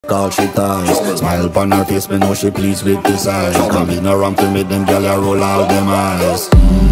all she ties. Smile upon her face, me know she pleased with this eyes. Come in around to make them gyal a roll all them eyes.